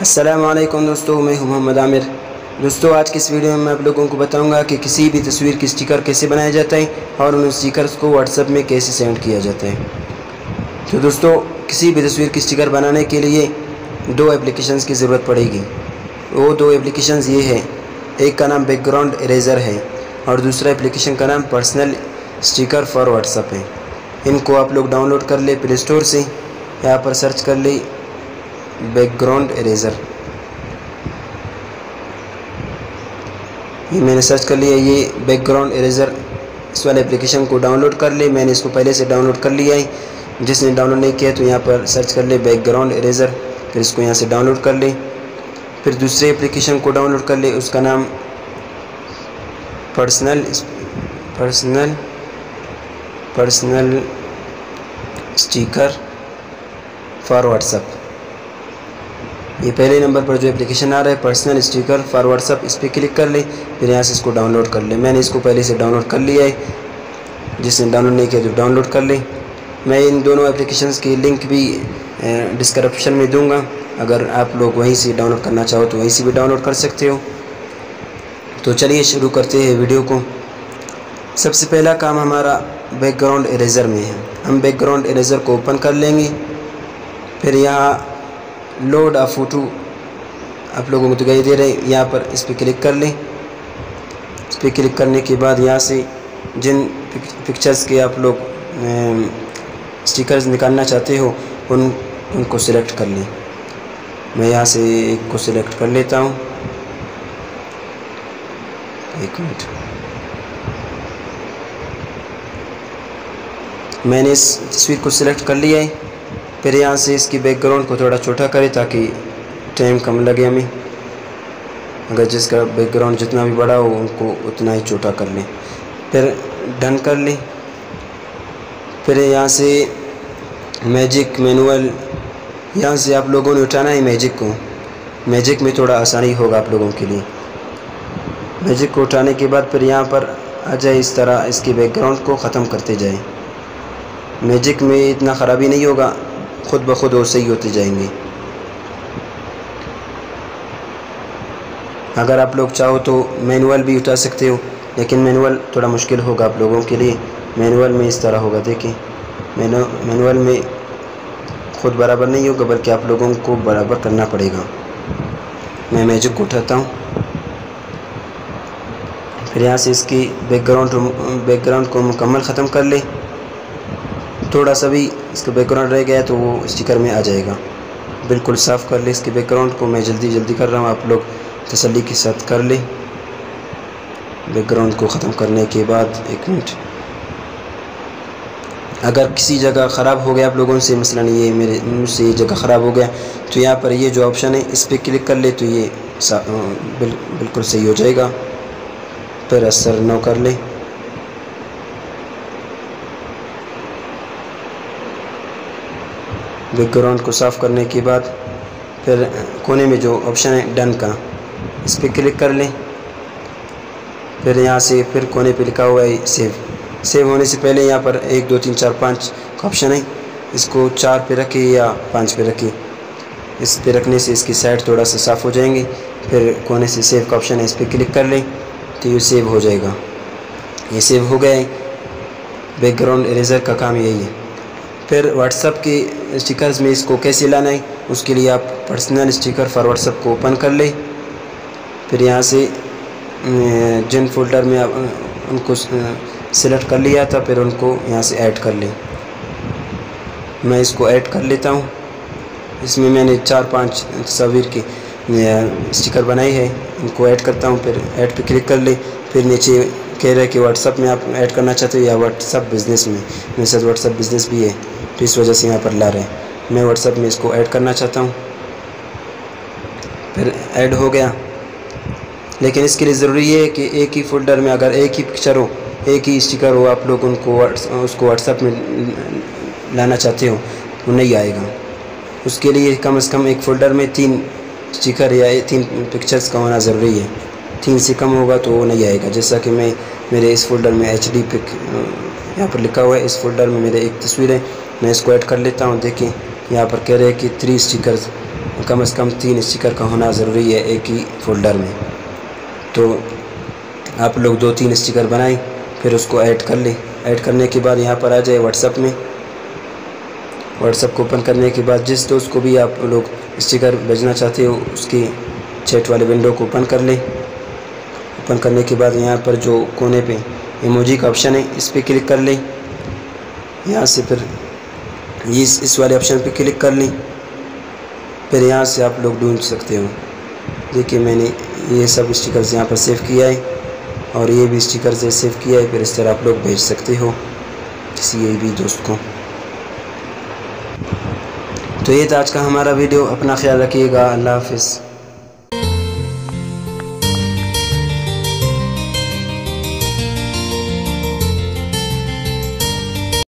अस्सलामुअलैकुम दोस्तों, मैं हूं मोहम्मद आमिर। दोस्तों, आज की इस वीडियो में मैं आप लोगों को बताऊंगा कि किसी भी तस्वीर की स्टिकर कैसे बनाया जाता है और उन स्टिकर्स को व्हाट्सएप में कैसे सेंड किया जाता है। तो दोस्तों, किसी भी तस्वीर की स्टिकर बनाने के लिए दो एप्लीकेशंस की ज़रूरत पड़ेगी। वो दो एप्लीकेशंस ये है, एक का नाम बैकग्राउंड इरेज़र है और दूसरा एप्लीकेशन का नाम पर्सनल स्टिकर फॉर व्हाट्सएप है। इनको आप लोग डाउनलोड कर ले प्ले स्टोर से। यहाँ पर सर्च कर ले बैकग्राउंड इरेज़र। ये मैंने सर्च कर लिया, ये बैकग्राउंड इरेज़र। इस वाले एप्लीकेशन को डाउनलोड कर ले। मैंने इसको पहले से डाउनलोड कर लिया है। जिसने डाउनलोड नहीं किया तो यहाँ पर सर्च कर ले बैकग्राउंड इरेज़र, फिर इसको यहाँ से डाउनलोड कर ले। फिर दूसरे एप्लीकेशन को डाउनलोड कर ले, उसका नाम पर्सनल स्टिकर फॉर व्हाट्सएप। ये पहले नंबर पर जो एप्लीकेशन आ रहा है पर्सनल स्टिकर फॉर व्हाट्सएप, इस पर क्लिक कर ले। फिर यहाँ से इसको डाउनलोड कर ले। मैंने इसको पहले से डाउनलोड कर लिया है। जिसने डाउनलोड नहीं किया तो डाउनलोड कर ले। मैं इन दोनों एप्लीकेशंस की लिंक भी डिस्क्रिप्शन में दूंगा। अगर आप लोग वहीं से डाउनलोड करना चाहो तो वहीं से भी डाउनलोड कर सकते हो। तो चलिए शुरू करते हैं वीडियो को। सबसे पहला काम हमारा बैकग्राउंड इरेज़र में है। हम बैकग्राउंड इरेज़र को ओपन कर लेंगे। फिर यहाँ लोड अ फ़ोटो आप लोगों को दिखाई दे रहे हैं, यहाँ पर इस पर क्लिक कर लें। इस पर क्लिक करने के बाद यहाँ से जिन पिक्चर्स के आप लोग स्टिकर्स निकालना चाहते हो उनको सिलेक्ट कर लें। मैं यहाँ से एक को सिलेक्ट कर लेता हूँ। एक मिनट, मैंने इस तस्वीर को सिलेक्ट कर लिया है। फिर यहाँ से इसकी बैकग्राउंड को थोड़ा छोटा करें ताकि टाइम कम लगे हमें। अगर जिसका बैकग्राउंड जितना भी बड़ा हो उनको उतना ही छोटा कर लें। फिर डन कर लें। फिर यहाँ से मैजिक मैनुअल, यहाँ से आप लोगों ने उठाना है मैजिक को। मैजिक में थोड़ा आसानी होगा आप लोगों के लिए। मैजिक को उठाने के बाद फिर यहाँ पर आ जाए, इस तरह इसके बैकग्राउंड को ख़त्म करते जाए। मैजिक में इतना ख़राबी नहीं होगा, खुद ब खुद वो सही होते जाएंगे। अगर आप लोग चाहो तो मैनुअल भी उठा सकते हो, लेकिन मैनुअल थोड़ा मुश्किल होगा आप लोगों के लिए। मैनुअल में इस तरह होगा, देखिए मैनुअल में खुद बराबर नहीं होगा बल्कि आप लोगों को बराबर करना पड़ेगा। मैं मैजिक को उठाता हूँ। फिर यहाँ से इसकी बैकग्राउंड को मुकम्मल ख़त्म कर ले। थोड़ा सा भी इसका बैकग्राउंड रह गया तो वो स्टिकर में आ जाएगा। बिल्कुल साफ़ कर ले इसके बैकग्राउंड को। मैं जल्दी कर रहा हूँ, आप लोग तसल्ली के साथ कर ले। बैकग्राउंड को ख़त्म करने के बाद एक मिनट, अगर किसी जगह ख़राब हो गया आप लोगों से, मसलन ये मेरे मुझसे ये जगह ख़राब हो गया, तो यहाँ पर ये जो ऑप्शन है इस पर क्लिक कर ले तो ये बिल्कुल सही हो जाएगा। फिर असर नो कर ले। बैकग्राउंड को साफ़ करने के बाद फिर कोने में जो ऑप्शन है डन का, इस पर क्लिक कर लें। फिर यहाँ से फिर कोने पे लिखा हुआ है सेव होने से पहले यहाँ पर 1 2 3 4 5 का ऑप्शन है। इसको 4 पे रखें या 5 पे रखें। इस पे रखने से इसकी साइड थोड़ा सा साफ़ हो जाएंगी। फिर कोने से सेव का ऑप्शन है, इस पर क्लिक कर लें तो ये सेव हो जाएगा। ये सेव हो गया है। बैकग्राउंड इरेज़र का काम यही है। फिर व्हाट्सएप के स्टिकर्स में इसको कैसे लाना है, उसके लिए आप पर्सनल स्टिकर फॉर व्हाट्सएप को ओपन कर ले। फिर यहाँ से जिन फोल्डर में आप उनको सिलेक्ट कर लिया था फिर उनको यहाँ से ऐड कर ले। मैं इसको ऐड कर लेता हूँ। इसमें मैंने 4-5 तस्वीर की स्टिकर बनाई है, इनको ऐड करता हूँ। फिर ऐड पे क्लिक कर ले। फिर नीचे कह रहा है कि व्हाट्सएप में आप ऐड करना चाहते हो या व्हाट्सएप बिज़नेस में। मेरे साथ व्हाट्सएप बिज़नेस भी है तो इस वजह से यहाँ पर ला रहे हैं। मैं व्हाट्सएप में इसको ऐड करना चाहता हूँ। फिर ऐड हो गया, लेकिन इसके लिए ज़रूरी है कि एक ही फ़ोल्डर में अगर एक ही पिक्चर हो, एक ही स्टिकर हो, आप लोग उसको व्हाट्सएप में लाना चाहते हो वो नहीं आएगा। उसके लिए कम से कम एक फ़ोल्डर में 3 स्टिकर या 3 पिक्चर्स का होना ज़रूरी है। 3 से कम होगा तो वो नहीं आएगा। जैसा कि मेरे इस फोल्डर में HD पिक यहाँ पर लिखा हुआ है। इस फोल्डर में मेरे एक तस्वीर है, मैं इसको ऐड कर लेता हूँ। देखिए यहाँ पर कह रहे हैं कि 3 स्टिकर्स कम से कम 3 स्टिकर का होना ज़रूरी है एक ही फ़ोल्डर में। तो आप लोग 2-3 स्टिकर बनाएं, फिर उसको ऐड कर लें। ऐड करने के बाद यहाँ पर आ जाए व्हाट्सएप में। व्हाट्सएप को ओपन करने के बाद जिस दोस्त को भी आप लोग स्टिकर भेजना चाहते हो उसकी चैट वाले विंडो को ओपन कर लें। ओपन करने के बाद यहाँ पर जो कोने पे इमोजी का ऑप्शन है इस पर क्लिक कर लें। यहाँ से फिर इस वाले ऑप्शन पे क्लिक कर लें। फिर यहाँ से आप लोग ढूंढ सकते हो। देखिए मैंने ये सब स्टिकर्स यहाँ पर सेव किया है और ये भी स्टिकर से सेव किया है। फिर इस तरह आप लोग भेज सकते हो किसी भी दोस्त को। तो ये था आज का हमारा वीडियो। अपना ख्याल रखिएगा। अल्लाह हाफिज़।